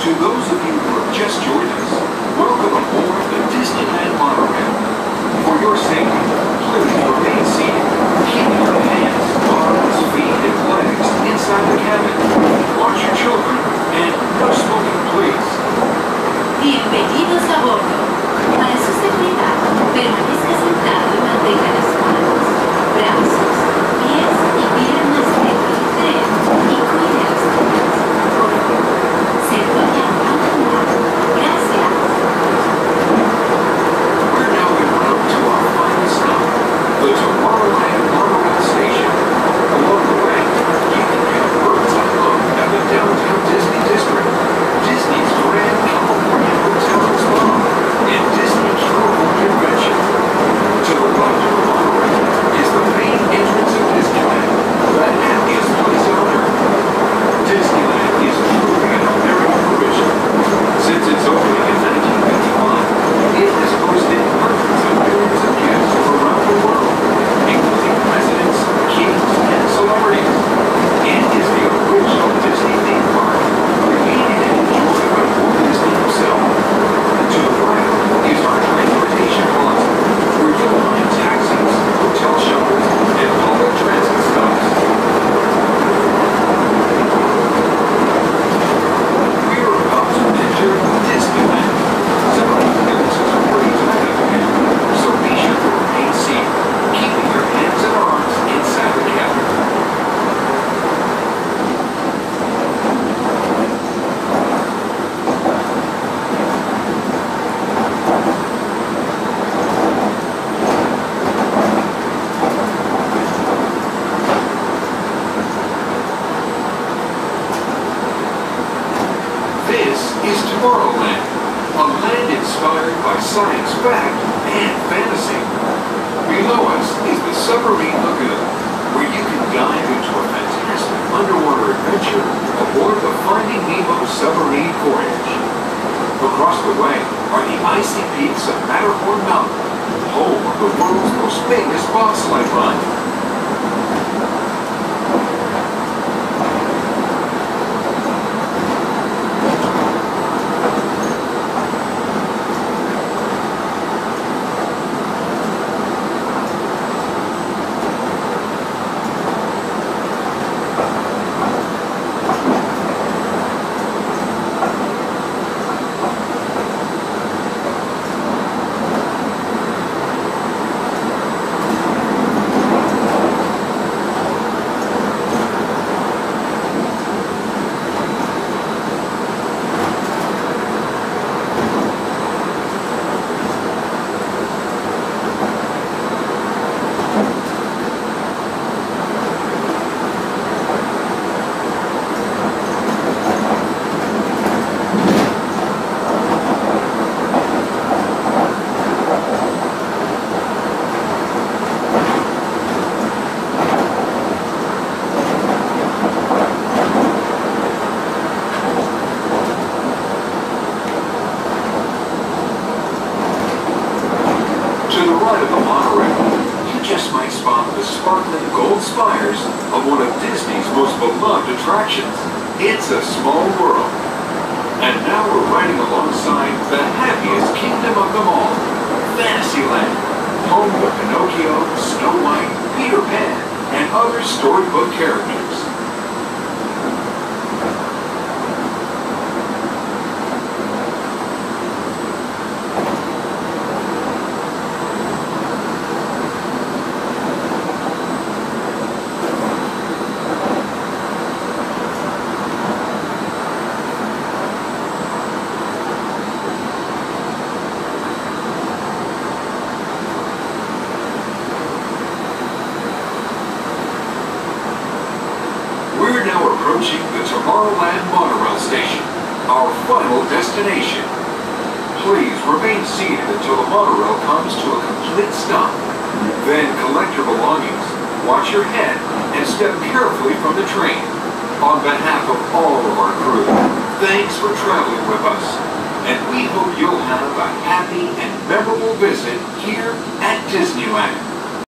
To those of you who have just joined us, welcome aboard the Disneyland Monorail. For your safety, please remain seated. Keep your hands, arms, feet, and legs inside the cabin. Watch your children, and no smoking, please. Bienvenidos a bordo. Para su seguridad, permanezca sentado y mantenga las manos, brazos, pies y piernas dentro del tren y cuide a los demás. Por favor, se vaya a un lado. Gracias. We're now en route to our final stop, the Tomorrowland Monorail Station. Along the way, you can get a bird's-eye look at the downtown Disney district, Disney's Grand California Hotel and Spa, and Disney California Convention. To the right of the monorail is the main entrance of Disneyland, the happiest place on earth. Disneyland is truly an American tradition. Since its opening in 1951, it has hosted hundreds of millions of guests from around the world, including presidents, kings, and celebrities. It is the original Disney theme park, created and enjoyed by Walt Disney himself. To the right is our transportation plaza, where you'll find taxis, hotel shuttles, and public transit stops. We are about to enter Disneyland. Some of the clearances are pretty tight up ahead, so be sure to remain seated, keeping your hands and arms inside the cabin. This is Tomorrowland, a land inspired by science fact and fantasy. Below us is the Submarine Lagoon, where you can dive into a fantastic underwater adventure aboard the Finding Nemo submarine voyage. Across the way are the icy peaks of Matterhorn Mountain, home of the world's most famous bobsled run. To the right of the monorail, you just might spot the sparkling gold spires of one of Disney's most beloved attractions. It's a small world. And now we're riding alongside the happiest kingdom of them all, Fantasyland, home to Pinocchio, Snow White, Peter Pan, and other storybook characters. We're now approaching the Tomorrowland Monorail Station, our final destination. Please remain seated until the monorail comes to a complete stop. Then collect your belongings, watch your head, and step carefully from the train. On behalf of all of our crew, thanks for traveling with us, and we hope you'll have a happy and memorable visit here at Disneyland.